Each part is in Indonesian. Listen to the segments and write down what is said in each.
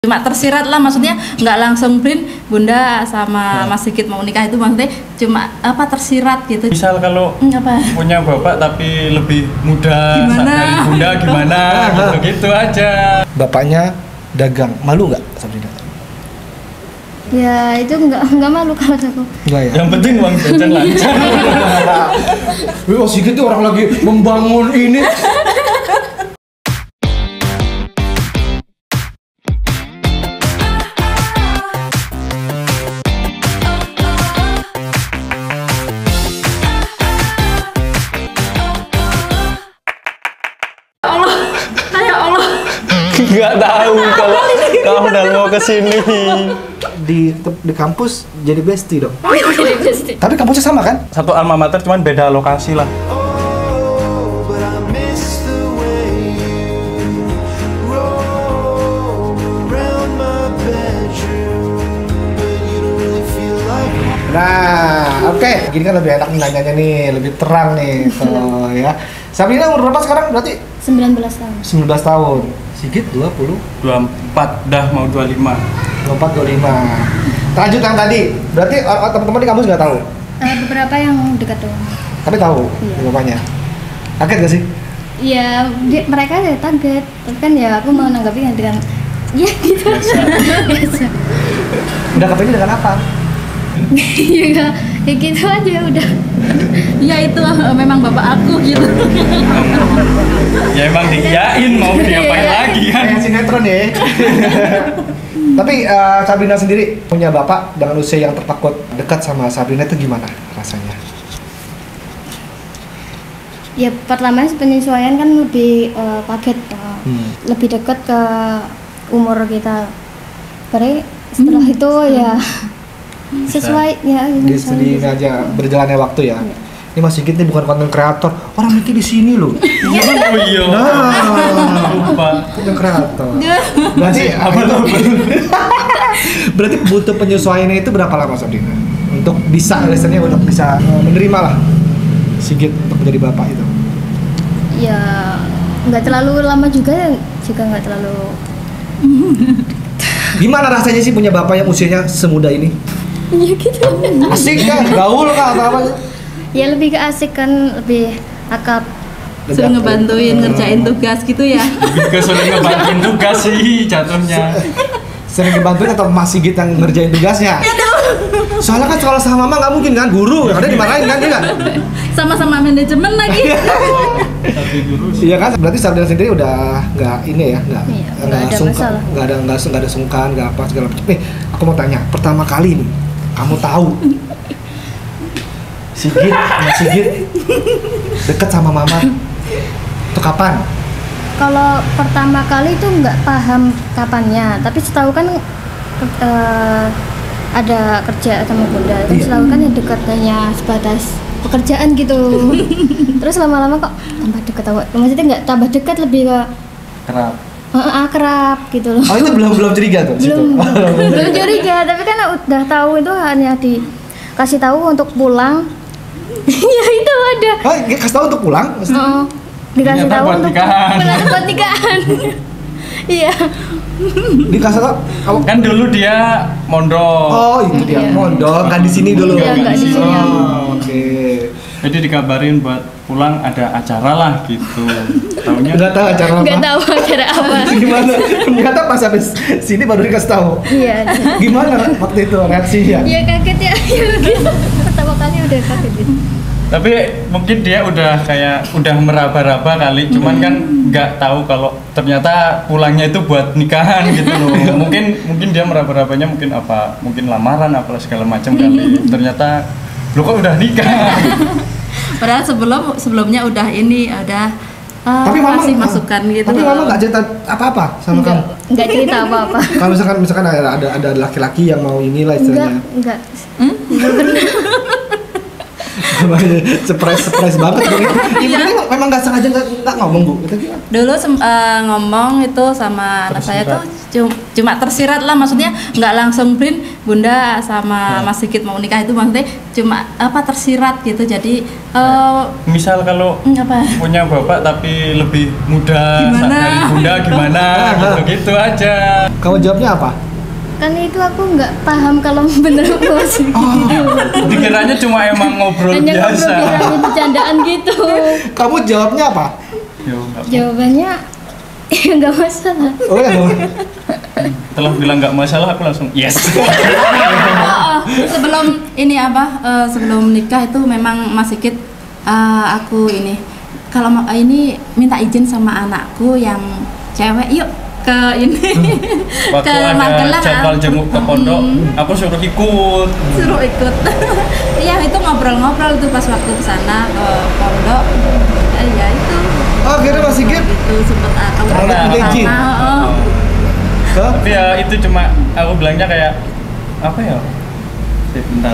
Cuma tersirat lah, maksudnya nggak langsung Brin, Bunda sama Mas Sigit mau nikah, itu maksudnya cuma apa tersirat gitu. Misal kalau punya bapak tapi lebih muda dari Bunda gimana gitu aja. Bapaknya dagang, malu nggak Sabrina? Ya itu nggak malu kalau aku. Enggak ya. Yang penting uang jajan lancar. Wah, Sigit tuh orang lagi membangun ini. Nggak tahu kalau kamu udah mau kesini. Di kampus jadi bestie dong. Jadi bestie. Tapi kampusnya sama kan? Satu alma mater cuman beda lokasi lah. Nah, oke. Gini kan lebih enak nanyanya nih, lebih terang nih. Kalau ya. Sabrina umur berapa sekarang berarti? 19 tahun. 19 tahun. Sigit 20? 24, dah mau 25. 24, 25. Lanjut yang tadi. Berarti teman-teman di kampus nggak tahu? Beberapa yang dekat doang. Tapi tahu Iya. bapaknya. Kaget gak sih? Ya mereka ya kaget. Tapi kan ya aku mau nanggapi dengan ya gitu. Biasa. Udah kepingin dengan apa? Ya kayak gitu aja udah. Ya itu memang bapak aku gitu. Ya emang diiyain, mau diapain lagi kan? Kayak sinetron ya. Tapi Sabrina sendiri punya bapak dengan usia yang terpaut dekat sama Sabrina itu gimana rasanya? Ya pertama penyesuaian kan lebih kaget, lebih dekat ke umur kita. Baru setelah itu ya sesuai ya. Di aja berjalannya waktu ya. Iya. Ini Mas Sigit ini bukan konten kreator, orang mikir di sini loh. Oh iya. Lupa. Konten kreator. Berarti apa tuh? Berarti butuh penyesuaiannya itu berapa lama Sabrina? Untuk bisa listennya untuk bisa menerima lah Sigit untuk menjadi bapak itu. Ya nggak terlalu lama juga nggak terlalu. Gimana rasanya sih punya bapak yang usianya semuda ini? Ya gitu. Asik kan? Gaul kah atau apa? Ya lebih ke asik kan, lebih akrab. Suruh ngebantuin ngerjain tugas gitu ya. Lebih ke sering ngebantuin tugas sih jatuhnya. Sering ngebantuin atau Mas Sigit yang ngerjain tugasnya? Soalnya kan kalau sama mama nggak mungkin kan, guru yang ada dimarahin kan, dia kan? Sama-sama manajemen lagi. Tapi guru Iya kan, berarti Sabrina sendiri udah nggak ini ya, Iya, nggak ada masalah. nggak ada sungkan, nggak apa segala macam. Aku mau tanya, pertama kali nih, kamu tahu Sigit deket sama mama itu kapan? Kalau pertama kali itu nggak paham kapannya, tapi setahu kan ada kerja sama Bunda, terus setahu kan yang dekat hanya sebatas pekerjaan gitu. Terus lama-lama kok tambah dekat, maksudnya nggak tambah dekat, lebih ke Kenapa? akrab gitu loh. Oh itu belum curiga tuh? di situ? Belum curiga, tapi kan udah tahu itu hanya dikasih tahu untuk pulang. Ya itu ada. Oh, kasih tahu untuk pulang? Dikasih Ternyata tahu buat untuk nikahan. buat nikahan. Iya. Dikasih tahu? kan dulu dia mondok. Oh itu dia, Iya. mondok kan di sini dulu. Iya, nggak di sini. Oh, oke. Jadi dikabarin buat pulang ada acara lah gitu. Taunya Nggak tahu acara apa? Nggak tahu acara apa. Gimana? Ternyata pas habis sini baru dikasih tahu. Iya. Gimana waktu itu reaksinya? Ya kaget ya. Pertama kali udah kaget gitu. Tapi mungkin dia udah meraba-raba kali, cuman kan nggak tahu kalau ternyata pulangnya itu buat nikahan gitu loh. Mungkin dia meraba-rabanya mungkin lamaran apa segala macam kali. Ternyata lo kok udah nikah. Padahal sebelumnya udah Tapi mama masih masukan gitu. Tapi mama nggak cerita apa-apa sama kamu? Nggak cerita apa-apa. Kalau misalkan ada laki-laki yang mau inilah istilahnya. Enggak. Surprise banget gitu. Yang penting memang nggak sengaja nggak ngomong Bu? Itu gimana? Dulu ngomong itu sama anak saya tuh cuma tersirat lah, maksudnya nggak langsung Brin, Bunda sama Mas Sigit mau nikah itu maksudnya cuma tersirat gitu. Jadi misal kalau punya bapak tapi lebih muda dari Bunda gimana gitu aja. Kamu jawabnya apa? Kan itu aku nggak paham kalau bener musik Dikiranya cuma emang ngobrol hanya biasa. ngobrol bercandaan gitu. Kamu jawabnya apa? Jawabannya nggak masalah. Oh ya. Setelah bilang nggak masalah aku langsung yes. Sebelum ini sebelum nikah itu memang Mas Sigit aku ini kalau ini minta izin sama anakku yang cewek, yuk ke ini Waktu ke ada Magelang, jadwal jenguk ke pondok, aku suruh ikut. Iya, itu ngobrol-ngobrol tuh pas waktu ke sana ke pondok. Ya itu. Oh, kira Mas Sigit itu sempet aku minta izin. Tapi ya itu cuma aku bilangnya kayak apa ya? Bentar.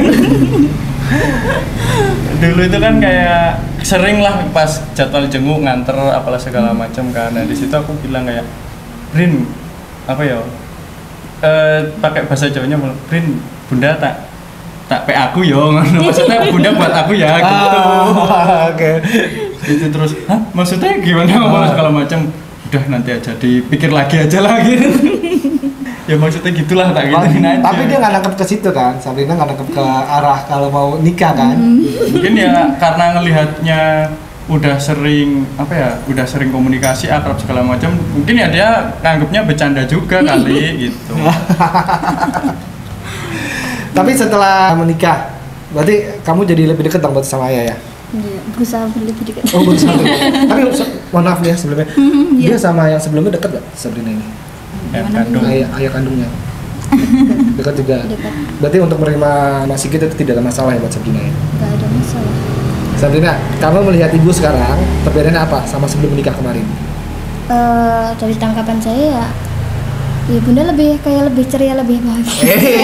Dulu itu kan kayak sering lah pas jadwal jenguk nganter apalah segala macam kan. Nah di situ aku bilang kayak Brin apa ya? Pakai bahasa Jawanya Brin, Bunda tak PA aku yo. Maksudnya Bunda buat aku ya gitu. Oke. Itu terus, hah? Maksudnya gimana apalah segala macam. Udah nanti aja dipikir lagi aja lagi. Ya maksudnya gitulah tak gituin aja. Tapi dia nggak nangkep ke situ kan, Sabrina nggak nangkep ke arah kalau mau nikah kan. Mungkin ya karena ngelihatnya udah sering komunikasi akrab segala macam, mungkin ya dia nganggapnya bercanda juga kali gitu. Tapi setelah menikah, berarti kamu jadi lebih dekat dong sama ayah ya? Iya, berusaha lebih dekat. Oh, berusaha. Tapi mohon maaf ya sebelumnya, dia sama yang sebelumnya dekat nggak Sabrina ini? Ayah kandungnya. Dekat juga. Dekat. Berarti untuk menerima Mas Sigit itu tidak ada masalah ya buat Sabrina ya? Nggak ada masalah. Sabrina, kamu melihat ibu sekarang perbedaannya apa sama sebelum menikah kemarin? Dari tangkapan saya ya Bunda lebih ceria, lebih bahagia.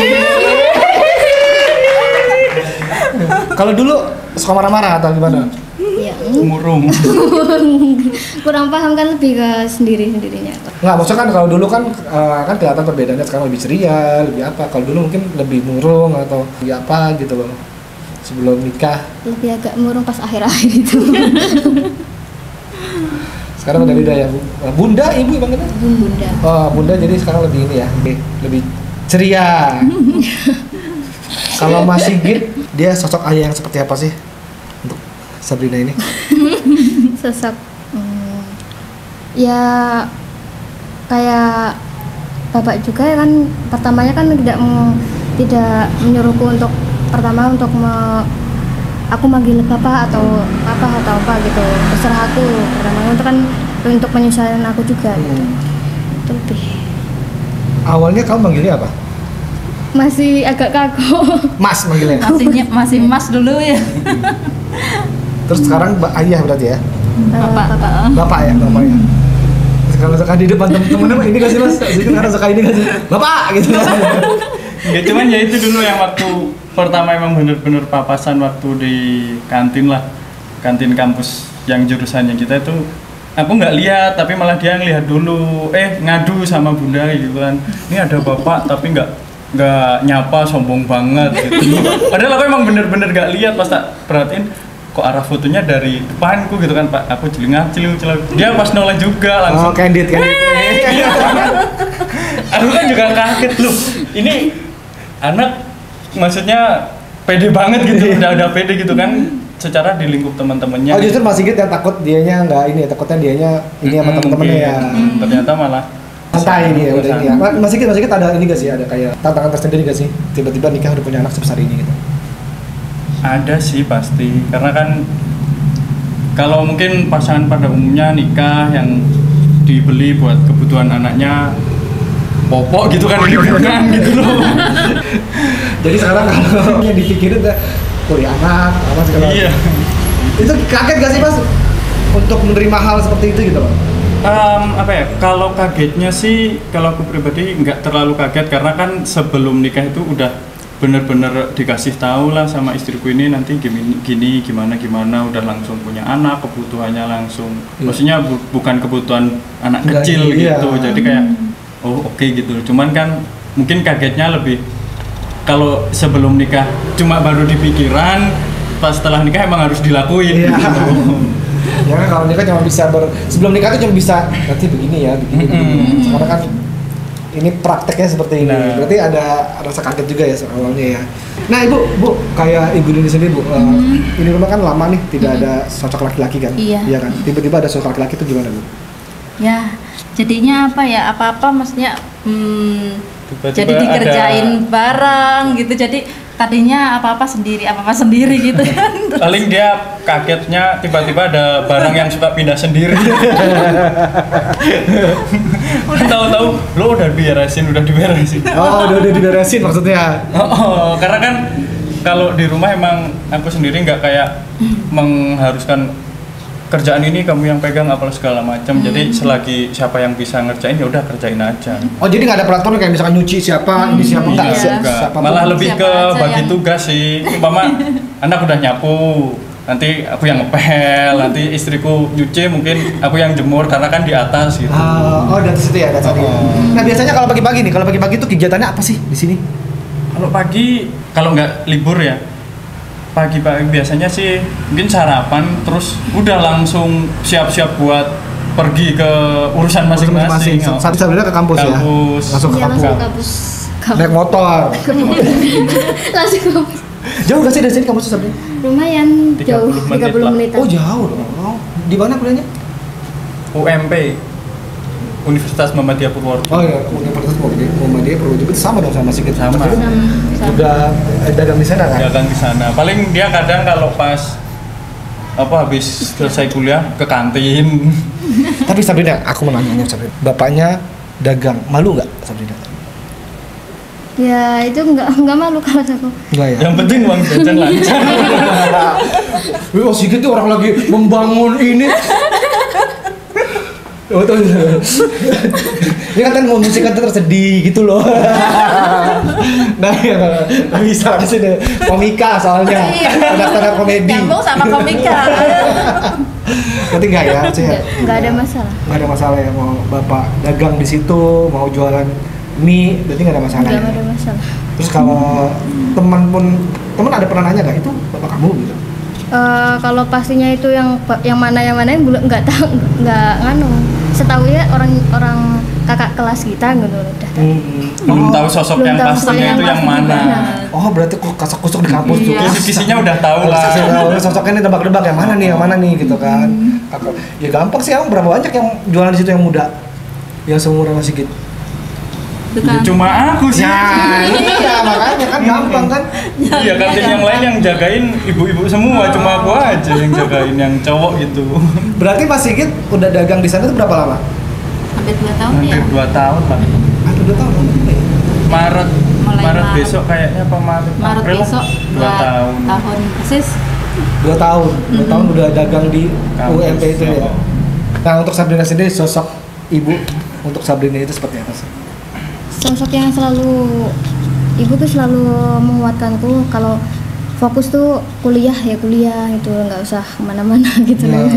Kalau dulu suka marah-marah atau gimana? Ya, Murung. kurang paham kan, lebih ke sendirinya. Nggak, maksudnya kan kalau dulu kan kelihatan perbedaannya sekarang lebih ceria, lebih apa? Kalau dulu mungkin lebih murung atau lebih apa gitu loh sebelum nikah. Lebih agak murung pas akhir-akhir itu. Sekarang udah beda ya Bu. Bunda, ibu bang kita? Bunda. Oh Bunda, jadi sekarang lebih ini ya, lebih ceria. Kalau Mas Sigit, dia sosok ayah yang seperti apa sih untuk Sabrina ini? Sosok ya kayak bapak juga ya kan. Pertamanya kan tidak menyuruhku untuk aku manggil bapak atau apa gitu, terserah aku. Pertamanya itu kan untuk penyesuaian aku juga gitu. Itu lebih. Awalnya kamu manggilnya apa? Masih agak kaku. Mas manggilnya? Masih Mas dulu ya. Terus sekarang ayah berarti ya? Bapak ya? Kalau suka di depan temen-temen ini kasih Mas, sekarang suka ini kasih Bapak gitu. Ya cuman ya itu dulu yang waktu pertama emang bener-bener papasan waktu di kantin kampus yang jurusannya kita itu aku nggak lihat, tapi malah dia ngelihat dulu, ngadu sama Bunda gitu kan, ini ada bapak tapi nggak nyapa, sombong banget gitu. Padahal aku emang bener-bener nggak lihat, pas tak perhatiin kok arah fotonya dari depanku gitu kan Pak, aku celingak dia pas noleh juga langsung. Oh, candid. Aku kan juga kaget loh, ini anak maksudnya pede banget gitu, udah pede gitu kan secara di lingkup teman-temannya. Oh justru Mas Sigit yang takut dianya nggak ini, takutnya dianya ini sama teman-temannya ya. Ternyata malah santai ini ya udah ini ya. Mas Sigit ada ini gak sih, ada kayak tantangan tersendiri gak sih tiba-tiba nikah udah punya anak sebesar ini gitu? Ada sih pasti, karena kan kalau mungkin pasangan pada umumnya nikah yang dibeli buat kebutuhan anaknya popok gitu kan, bukan gitu loh. Jadi sekarang kalau yang dipikirin tuh kuliah anak apa segala Iya. Itu kaget gak sih Mas untuk menerima hal seperti itu gitu loh? Kalau kagetnya sih, kalau aku pribadi nggak terlalu kaget, karena kan sebelum nikah itu udah bener-bener dikasih tahu lah sama istriku ini nanti gini gimana udah langsung punya anak, kebutuhannya langsung maksudnya bukan kebutuhan anak kecil gitu. Jadi kayak oh oke gitu. Cuman kan mungkin kagetnya lebih kalau sebelum nikah cuma baru di pikiran, pas setelah nikah emang harus dilakuin gitu. Ya kan kalau nikah cuma bisa sebelum nikah tuh cuma bisa nanti begini ya, begini. Sekarang kan ini prakteknya seperti ini. Berarti ada rasa kaget juga ya awalnya ya. Nah ibu kayak ibu Dini sendiri bu, ini rumah kan lama nih tidak ada sosok laki-laki kan? Iya kan. Tiba-tiba ada sosok laki-laki itu gimana bu? Ya jadinya apa ya apa maksudnya jadi dikerjain bareng gitu. Jadi tadinya apa-apa sendiri gitu kan. Paling dia kagetnya tiba-tiba ada barang yang suka pindah sendiri. Tahu-tahu lo udah diberesin. Oh, udah diberesin maksudnya. Karena kan kalau di rumah emang aku sendiri nggak kayak mengharuskan kerjaan ini kamu yang pegang apalah segala macam. Jadi selagi siapa yang bisa ngerjain ya udah kerjain aja. Oh, jadi nggak ada peraturan kayak misalkan nyuci siapa, ini siapa enggak? Siapa malah lebih ke bagi tugas sih. Umpama anak udah nyapu, nanti aku yang ngepel, nanti istriku nyuci, mungkin aku yang jemur karena kan di atas gitu. Oh, dari situ ya, Nah, biasanya kalau pagi-pagi itu kegiatannya apa sih di sini? Kalau pagi, kalau nggak libur ya, pagi-pagi biasanya sih mungkin sarapan, terus udah langsung siap-siap buat pergi ke urusan masing-masing. Sebenarnya ke kampus ya? Langsung ke kampus. Naik motor. Langsung ke kampus. Jauh gak sih dari sini kampusnya sebenarnya? Lumayan jauh, 30 menit. Oh jauh dong. Di mana kuliahnya? UMP, Universitas Muhammadiyah Purworejo. Oh iya, Universitas Muhammadiyah Purworejo itu sama dong sama Sigit. Sama. Juga dagang di sana kan? Dagang di sana. Paling dia kadang kalau pas habis selesai kuliah ke kantin. Tapi Sabrina, aku mau nanya Sabrina. Bapaknya dagang, malu nggak Sabrina? Ya itu nggak malu kalau aku. Enggak ya. Yang penting uang jajan lancar. Oh Sigit tuh orang lagi membangun ini. Oh tuh. Ini kan mau musik kan tersedih gitu loh. Nah ya nggak bisa sih deh. Komika soalnya. Ada komedi. Nyambung sama komika. Berarti enggak ya? Nggak ada masalah. Nggak ada masalah ya mau bapak dagang di situ, mau jualan mie, berarti nggak ada masalah. Nggak ada masalah. Terus kalau teman ada pernah nanya nggak itu bapak kamu gitu? Kalau pastinya itu yang mana nggak tahu, nggak nganu. Setahu ya orang kakak kelas kita gitu udah. Belum tahu sosok yang pastinya itu yang mana. Oh berarti kok kasak-kusuk di kampus tuh. Kisi-kisinya udah tahu lah. Sosoknya ini tebak-tebak yang mana nih gitu kan. Ya gampang sih, emang berapa banyak yang jualan di situ yang muda, yang seumuran Mas Sigit. Cuma aku sih. Iya makanya kan gampang kan. Iya kantin yang lain yang jagain ibu-ibu semua, cuma aku aja yang jagain yang cowok gitu. Berarti Mas Sigit udah dagang di sana itu berapa lama? Hampir 2 tahun ya. Hampir 2 tahun lah. Hampir 2 tahun. Maret Maret besok kayaknya apa Maret April besok 2 tahun. Tahun persis. 2 tahun. 2 tahun udah dagang di UMP itu ya. Nah untuk Sabrina sendiri sosok ibu untuk Sabrina itu seperti apa sih? Sosok yang ibu tuh selalu menguatkanku kalau fokus tuh kuliah gitu, nggak usah kemana-mana gitu loh.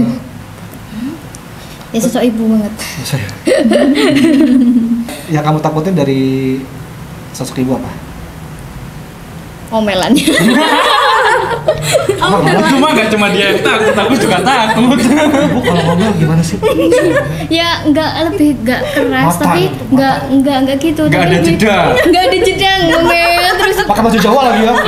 Ya sosok ibu banget. Yang kamu takutin dari sosok ibu apa? Omelannya. Cuma gak cuma dia yang takut, aku juga takut. Ibu kalau ngomel gimana sih? Ya nggak keras, Mata, tapi nggak gitu. Nggak ada jeda. Nggak ada jeda ngomel terus. Pakai baju Jawa lagi ya?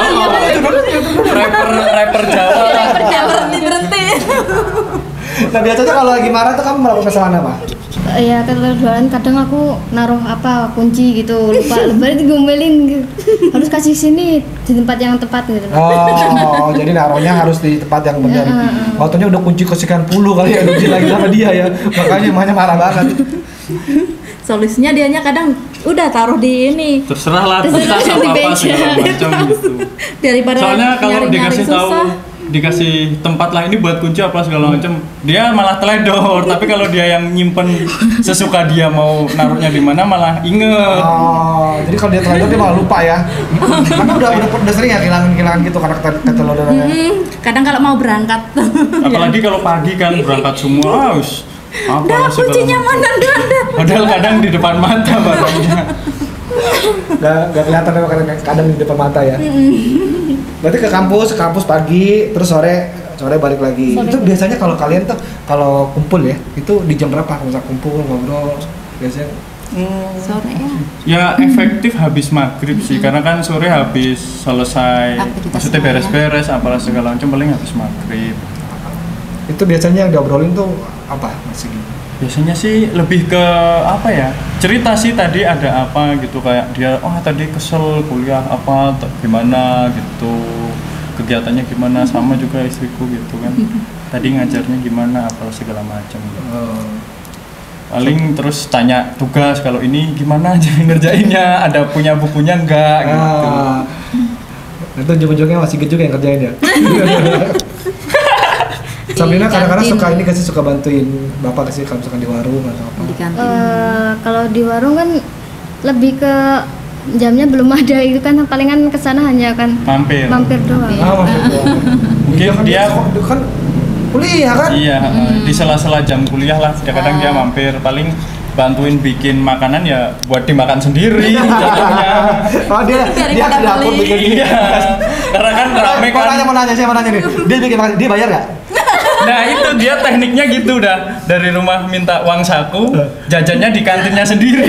Rapper Jawa. Berhenti. Nah biasanya kalau lagi marah tuh kamu melakukan kesalahan apa? Ya kejualan kadang aku naruh kunci gitu, lupa lebaran digomelin gitu. Harus kasih sini di tempat yang tepat gitu. Oh jadi naruhnya harus di tempat yang benar. Waktunya udah kunci kesekian puluh kali ya lagi sama dia ya, makanya emaknya marah banget. Solusinya dianya kadang udah taruh di ini. Terserah lah, Terserah tas di apa meja. segala macam gitu. Daripada Soalnya kalau nyari-nyari dikasih tahu susah. dikasih tempat lah ini buat kunci apa segala macam, dia malah teledor. Tapi kalau dia yang nyimpen sesuka dia mau naruhnya di mana malah inget. Oh, jadi kalau dia teledor dia malah lupa ya. Karena udah sering ya kehilangan gitu karena ketelodorannya. Kadang kalau mau berangkat. Apalagi kalau pagi kan berangkat semua, Dah kuncinya mana dah. Padahal kadang di depan mata barangnya. Gak kelihatan kadang di depan mata ya. Berarti ke kampus pagi, terus sore balik lagi. Itu biasanya kalau kalian tuh kalau kumpul ya, itu di jam berapa? Misal kumpul ngobrol biasanya Sore ya. Ya efektif habis maghrib sih, karena kan sore habis selesai, maksudnya beres-beres apalah segala macam paling habis maghrib. Itu biasanya yang diobrolin tuh apa Mas Sigit? Biasanya sih lebih ke apa ya, cerita sih tadi ada apa gitu, kayak dia tadi kesel kuliah apa gimana gitu, kegiatannya gimana, sama juga istriku gitu kan, tadi ngajarnya gimana apa segala macam gitu. Paling terus tanya tugas, kalau ini gimana aja ngerjainnya, ada punya bukunya enggak gitu. Itu ujung-ujungnya Mas Sigit juga yang kerjain ya. Sabrina kadang-kadang suka bantuin bapak kasih kalau misalkan di warung atau apa? Di kantin. Kalau di warung kan lebih ke jamnya belum ada, itu kan palingan kesana hanya kan mampir doang. Mampir doang. Mungkin dia kan kuliah kan? Iya, di sela-sela jam kuliah lah. Kadang dia mampir, paling bantuin bikin makanan ya buat dimakan sendiri jatuhnya. Oh dia ke dapur bikin. Iya. Karena kan rame kan. Mau nanya nih. Dia bikin makan, dia bayar nggak? Nah itu dia tekniknya gitu dah, dari rumah minta uang saku, jajannya di kantinnya sendiri.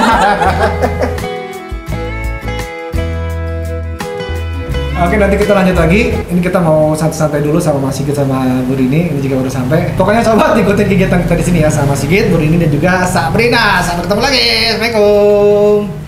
Oke, nanti kita lanjut lagi. Ini kita mau santai-santai dulu sama Mas Sigit sama Bu Rini. Ini juga baru sampai. Pokoknya sobat ikutin kegiatan kita di sini ya sama Sigit, Bu Rini dan juga Sabrina. Sampai ketemu lagi. Assalamualaikum.